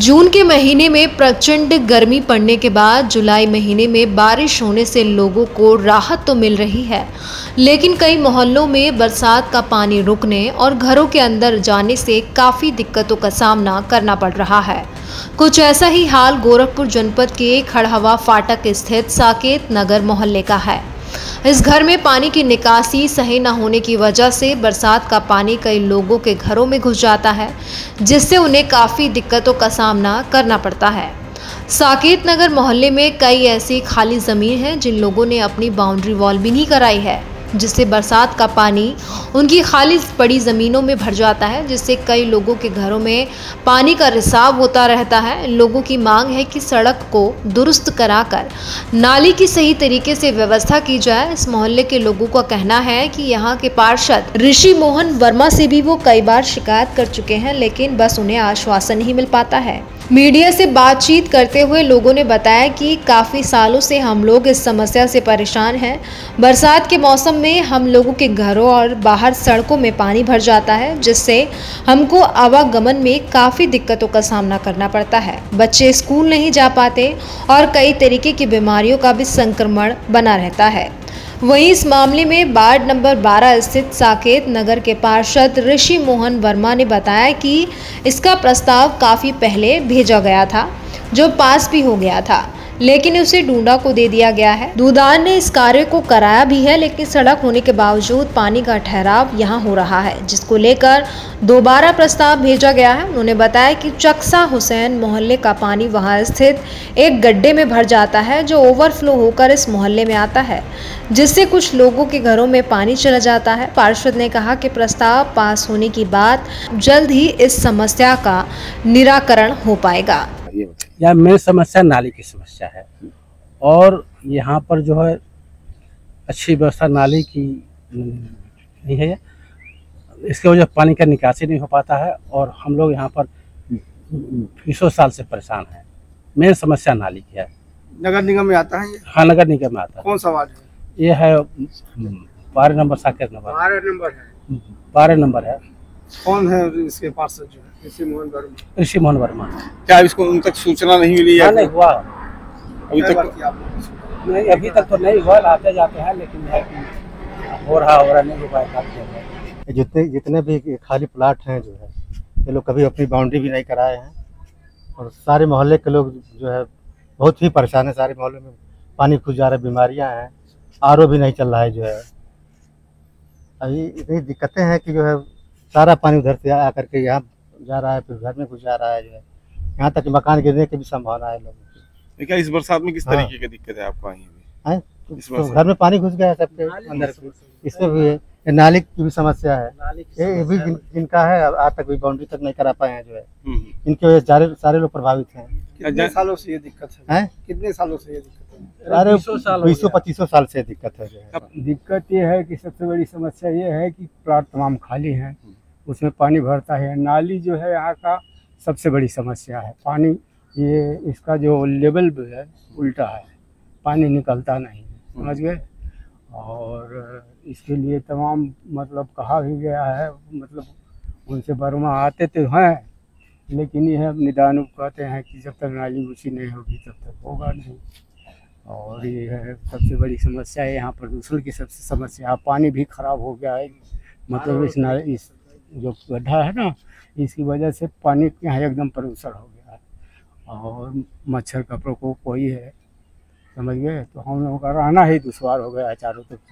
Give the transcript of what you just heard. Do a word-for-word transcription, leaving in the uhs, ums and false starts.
जून के महीने में प्रचंड गर्मी पड़ने के बाद जुलाई महीने में बारिश होने से लोगों को राहत तो मिल रही है, लेकिन कई मोहल्लों में बरसात का पानी रुकने और घरों के अंदर जाने से काफ़ी दिक्कतों का सामना करना पड़ रहा है। कुछ ऐसा ही हाल गोरखपुर जनपद के खड़हवा फाटक स्थित साकेत नगर मोहल्ले का है। इस घर में पानी की निकासी सही न होने की वजह से बरसात का पानी कई लोगों के घरों में घुस जाता है, जिससे उन्हें काफ़ी दिक्कतों का सामना करना पड़ता है। साकेत नगर मोहल्ले में कई ऐसी खाली ज़मीन है जिन लोगों ने अपनी बाउंड्री वॉल भी नहीं कराई है, जिससे बरसात का पानी उनकी खाली पड़ी ज़मीनों में भर जाता है, जिससे कई लोगों के घरों में पानी का रिसाव होता रहता है। लोगों की मांग है कि सड़क को दुरुस्त कराकर नाली की सही तरीके से व्यवस्था की जाए। इस मोहल्ले के लोगों का कहना है कि यहाँ के पार्षद ऋषि मोहन वर्मा से भी वो कई बार शिकायत कर चुके हैं, लेकिन बस उन्हें आश्वासन नहीं मिल पाता है। मीडिया से बातचीत करते हुए लोगों ने बताया कि काफ़ी सालों से हम लोग इस समस्या से परेशान हैं। बरसात के मौसम में हम लोगों के घरों और बाहर सड़कों में पानी भर जाता है, जिससे हमको आवागमन में काफ़ी दिक्कतों का सामना करना पड़ता है। बच्चे स्कूल नहीं जा पाते और कई तरीके की बीमारियों का भी संक्रमण बना रहता है। वहीं इस मामले में वार्ड नंबर बारह स्थित साकेत नगर के पार्षद ऋषि मोहन वर्मा ने बताया कि इसका प्रस्ताव काफ़ी पहले भेजा गया था, जो पास भी हो गया था, लेकिन उसे डूंडा को दे दिया गया है। दूधार ने इस कार्य को कराया भी है, लेकिन सड़क होने के बावजूद पानी का ठहराव यहां हो रहा है, जिसको लेकर दोबारा प्रस्ताव भेजा गया है। उन्होंने बताया कि चक्सा हुसैन मोहल्ले का पानी वहां स्थित एक गड्ढे में भर जाता है, जो ओवरफ्लो होकर इस मोहल्ले में आता है, जिससे कुछ लोगों के घरों में पानी चला जाता है। पार्षद ने कहा कि प्रस्ताव पास होने की बात जल्द ही इस समस्या का निराकरण हो पाएगा। यह मेन समस्या नाली की समस्या है और यहाँ पर जो है अच्छी व्यवस्था नाली की नहीं है। इसके वजह पानी का निकासी नहीं हो पाता है और हम लोग यहाँ पर बीसों साल से परेशान हैं। मेन समस्या नाली की है। नगर निगम में आता है ये? हाँ, नगर निगम में आता है। कौन सा वार्ड है? ये है बारह नंबर साकेत नंबर। बारह नंबर है। बारह नंबर है। कौन है इसके पार्षद जो है? ऋषि मोहन वर्मा। ऋषि मोहन वर्मा। क्या इसको उन तक सूचना नहीं मिली है? नहीं हुआ अभी तक नहीं, अभी तक तो नहीं हुआ। आते जाते हैं, लेकिन है कि हो रहा हो रहा नहीं हो पाएगा। जितने जितने भी खाली प्लाट हैं जो है, ये लोग कभी अपनी बाउंड्री भी नहीं कराए हैं और सारे मोहल्ले के लोग जो है बहुत ही परेशान है। सारे मोहल्ले में पानी घुस जा रहा है, बीमारियां हैं, आर ओ भी नहीं चल रहा है। जो है अभी इतनी दिक्कतें हैं कि जो है सारा पानी उधर से आकर के यहाँ जा रहा है, फिर घर में घुस जा रहा है। जो है यहाँ तक मकान गिरने की भी संभावना है लोगों की। क्या इस बरसात में किस तरीके की दिक्कत है आपको? है तो घर में पानी घुस गया है सबके अंदर, इसमें भी है। नाली की भी समस्या है, ये भी जिन, जिनका है आज तक भी बाउंड्री तक नहीं करा पाए हैं। जो है इनकी वजह सारे सारे लोग प्रभावित हैं। कितने सालों से ये दिक्कत है? हैं कितने सालों से ये दिक्कत है? अरे बीसों पच्चीसों साल से दिक्कत है। जो है दिक्कत ये है कि सबसे बड़ी समस्या ये है कि प्लाट तमाम खाली हैं, उसमें पानी भरता है। नाली जो है यहाँ का सबसे बड़ी समस्या है। पानी ये इसका जो लेवल है उल्टा है, पानी निकलता नहीं है, समझ गए। और इसके लिए तमाम मतलब कहा भी गया है, मतलब उनसे वर्मा आते तो हैं, लेकिन ये निदान कहते हैं कि जब तक नाली ऊँची नहीं होगी तब तक होगा नहीं। और ये है सबसे बड़ी समस्या है यहाँ प्रदूषण की सबसे समस्या। पानी भी खराब हो गया है, मतलब इस नाली इस जो गड्ढा है ना, इसकी वजह से पानी यहाँ एकदम प्रदूषण हो गया है और मच्छर का प्रकोप वही है, समझ गए। तो हम लोगों का रहना ही दुश्वार हो गया है चारों तरफ।